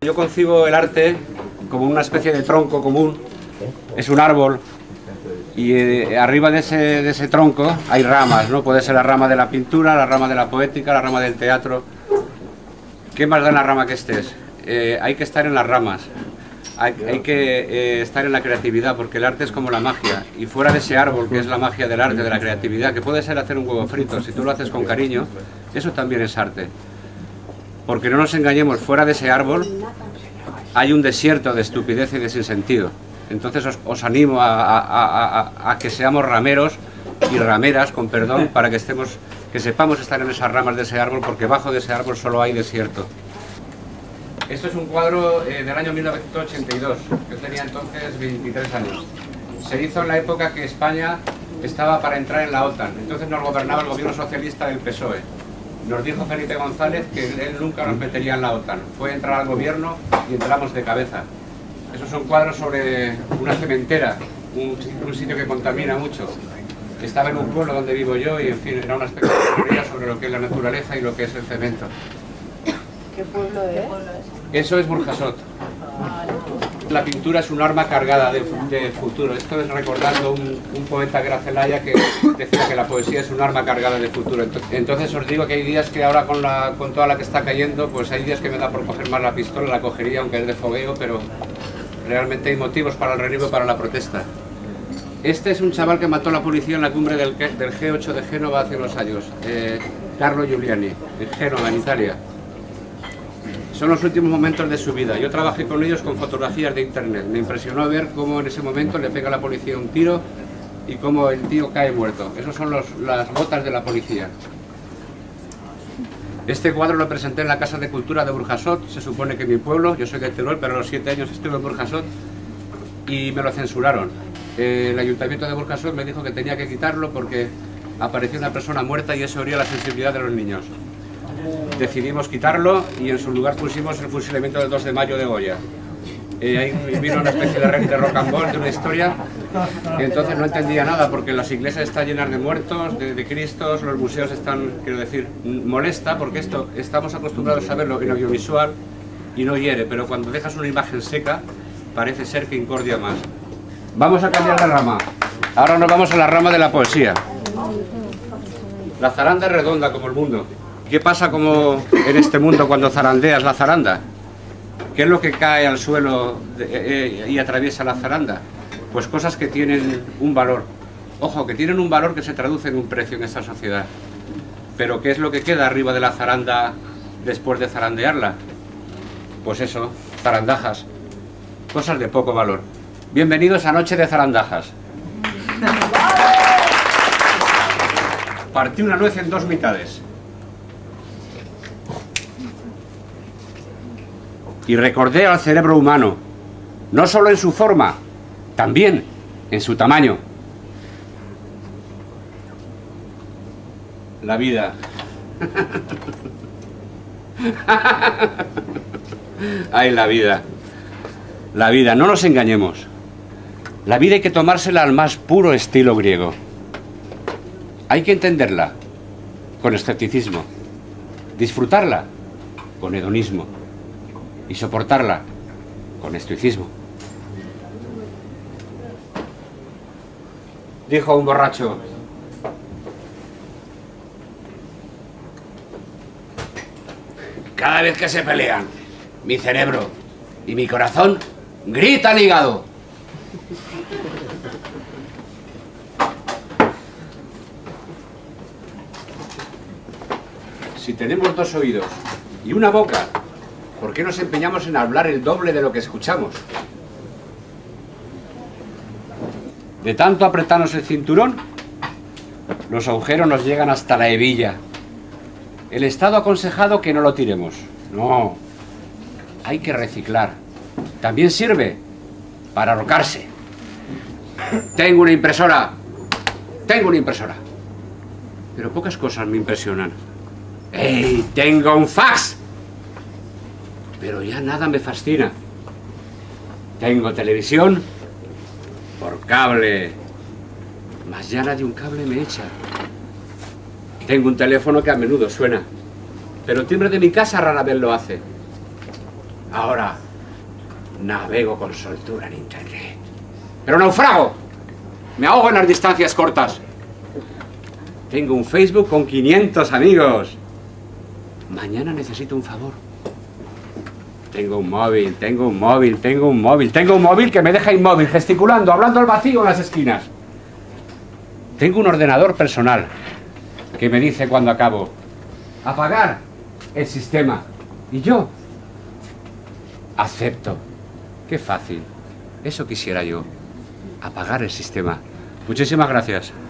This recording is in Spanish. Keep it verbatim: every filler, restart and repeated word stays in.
yo concibo el arte como una especie de tronco común, es un árbol, y eh, arriba de ese, de ese tronco hay ramas, ¿no? Puede ser la rama de la pintura, la rama de la poética, la rama del teatro. ¿Qué más da en la rama que estés? Eh, hay que estar en las ramas, hay, hay que eh, estar en la creatividad, porque el arte es como la magia, y fuera de ese árbol que es la magia del arte, de la creatividad, que puede ser hacer un huevo frito, si tú lo haces con cariño, eso también es arte. Porque no nos engañemos, fuera de ese árbol hay un desierto de estupidez y de sinsentido. Entonces os, os animo a, a, a, a que seamos rameros y rameras, con perdón, para que estemos, que sepamos estar en esas ramas de ese árbol, porque bajo de ese árbol solo hay desierto. Esto es un cuadro eh, del año mil novecientos ochenta y dos, yo tenía entonces veintitrés años. Se hizo en la época que España estaba para entrar en la OTAN, entonces nos gobernaba el gobierno socialista del P S O E. Nos dijo Felipe González que él nunca nos metería en la OTAN, fue entrar al gobierno y entramos de cabeza. Esos son cuadros sobre una cementera, un, un sitio que contamina mucho. Estaba en un pueblo donde vivo yo y, en fin, era una especie de teoría sobre lo que es la naturaleza y lo que es el cemento. ¿Qué pueblo es? Eso es Burjasot. La pintura es un arma cargada de, de futuro. Esto es recordando un, un poeta que era Celaya, que decía que la poesía es un arma cargada de futuro. Entonces os digo que hay días que ahora con, la, con toda la que está cayendo, pues hay días que me da por coger más la pistola, la cogería aunque es de fogueo, pero realmente hay motivos para el derribo y para la protesta. Este es un chaval que mató a la policía en la cumbre del, del G ocho de Génova hace unos años, eh, Carlo Giuliani, en Génova, en Italia. Son los últimos momentos de su vida. Yo trabajé con ellos con fotografías de internet. Me impresionó ver cómo en ese momento le pega a la policía un tiro y cómo el tío cae muerto. Esas son los, las botas de la policía. Este cuadro lo presenté en la Casa de Cultura de Burjasot, se supone que en mi pueblo, yo soy de Teruel, pero a los siete años estuve en Burjasot y me lo censuraron. El ayuntamiento de Burjasot me dijo que tenía que quitarlo porque apareció una persona muerta y eso hería la sensibilidad de los niños. Decidimos quitarlo y en su lugar pusimos el fusilamiento del dos de mayo de Goya. Eh, ahí vino una especie de, de rock and roll, de una historia, y entonces no entendía nada porque las iglesias están llenas de muertos, de, de cristos, los museos están, quiero decir, molesta porque esto estamos acostumbrados a verlo en audiovisual y no hiere, pero cuando dejas una imagen seca parece ser que incordia más. Vamos a cambiar de rama, ahora nos vamos a la rama de la poesía. La zaranda es redonda como el mundo. ¿Qué pasa como en este mundo cuando zarandeas la zaranda? ¿Qué es lo que cae al suelo de, eh, y atraviesa la zaranda? Pues cosas que tienen un valor. Ojo, que tienen un valor que se traduce en un precio en esta sociedad. Pero ¿qué es lo que queda arriba de la zaranda después de zarandearla? Pues eso, zarandajas. Cosas de poco valor. Bienvenidos a Noche de Zarandajas. Partí una nuez en dos mitades. Y recordé al cerebro humano, no solo en su forma, también en su tamaño. La vida. Ay, la vida. La vida, no nos engañemos. La vida hay que tomársela al más puro estilo griego. Hay que entenderla con escepticismo, disfrutarla con hedonismo y soportarla con estoicismo. Dijo un borracho: cada vez que se pelean, mi cerebro y mi corazón gritan hígado. Si tenemos dos oídos y una boca, ¿por qué nos empeñamos en hablar el doble de lo que escuchamos? De tanto apretarnos el cinturón, los agujeros nos llegan hasta la hebilla. El Estado ha aconsejado que no lo tiremos. No, hay que reciclar. También sirve para ahorcarse. Tengo una impresora. Tengo una impresora. Pero pocas cosas me impresionan. ¡Ey! Tengo un fax. Pero ya nada me fascina. Tengo televisión por cable. Mas ya nadie un cable me echa. Tengo un teléfono que a menudo suena. Pero el timbre de mi casa rara vez lo hace. Ahora navego con soltura en internet. Pero naufrago. Me ahogo en las distancias cortas. Tengo un Facebook con quinientos amigos. Mañana necesito un favor. Tengo un móvil, tengo un móvil, tengo un móvil, tengo un móvil que me deja inmóvil, gesticulando, hablando al vacío en las esquinas. Tengo un ordenador personal que me dice cuando acabo. Apagar el sistema. Y yo acepto. Qué fácil. Eso quisiera yo. Apagar el sistema. Muchísimas gracias.